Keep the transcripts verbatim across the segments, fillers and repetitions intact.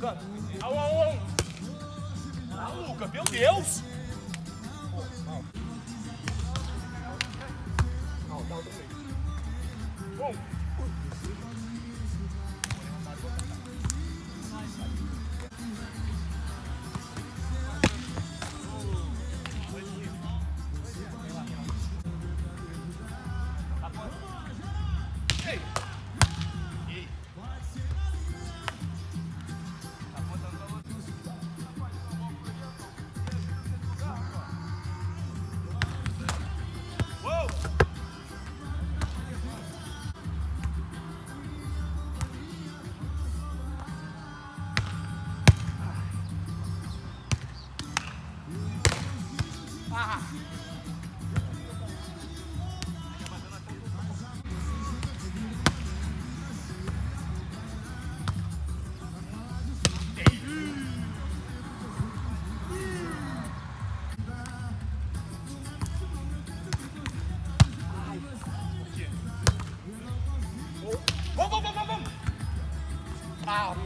canto. Au, au, au. Ah, Lucas, meu Deus. Bom. Vamos, vamos, vamos, vamos! Ah,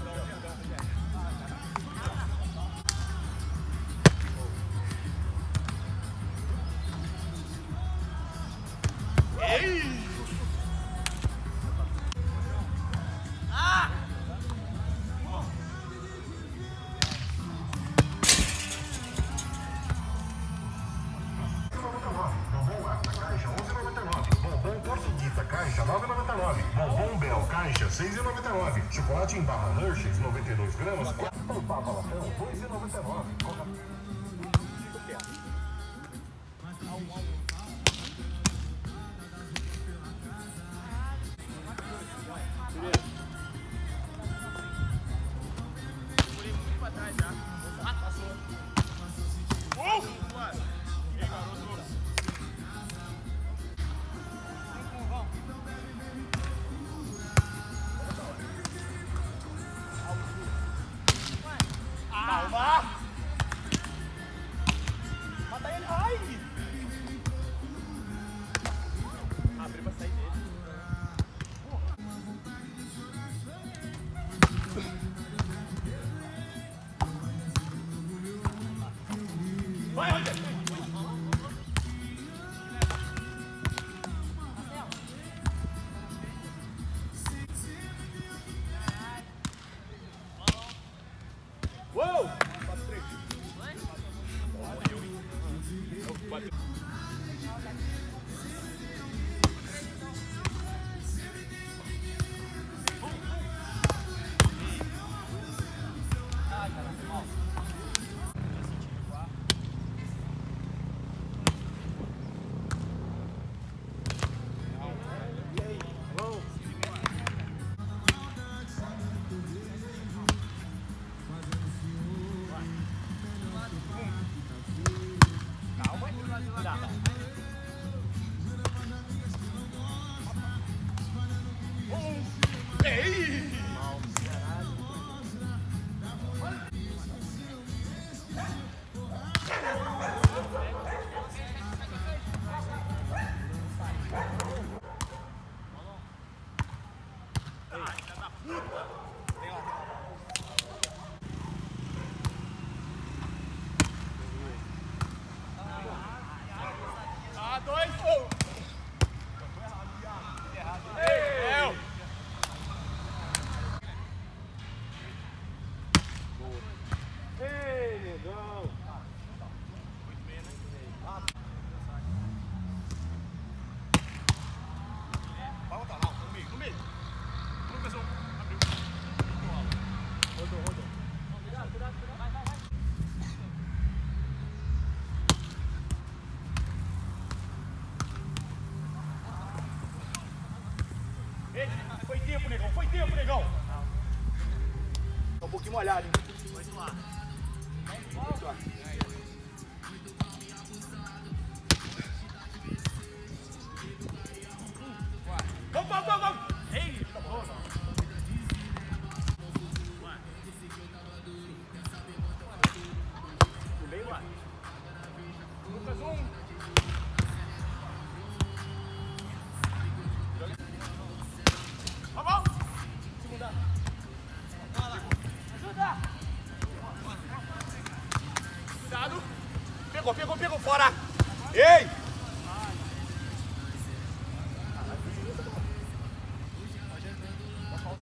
ei! Ah! Bombom Portuguita, caixa nove e noventa e nove. Bombom Bel, caixa seis e noventa e nove. Chocolate em barra Hershey's, noventa e dois gramas. Papa Latão, dois e noventa e nove. Calma! Mata ele! Ai! Abre pra sair dele. Vai, Roger! Uou! Ei! Ah, dois! Oh. Ei! Ei, negão! Muito bem, né? Vai botar lá, no meio, no meio. Lucas, abriu. Rodou, rodou. Cuidado, cuidado, cuidado. Vai, vai, vai. Ei, foi tempo, negão, foi tempo, negão. Tá um pouquinho molhado, hein? Muito lá. Muito lá. Vamos, vamos, vamos, vamos. Ei, tá bom, não. No meio lá. Lucas, um. Vamos! Segunda. Vai lá. Ajuda! pegou, pegou, pegou, fora. Ei!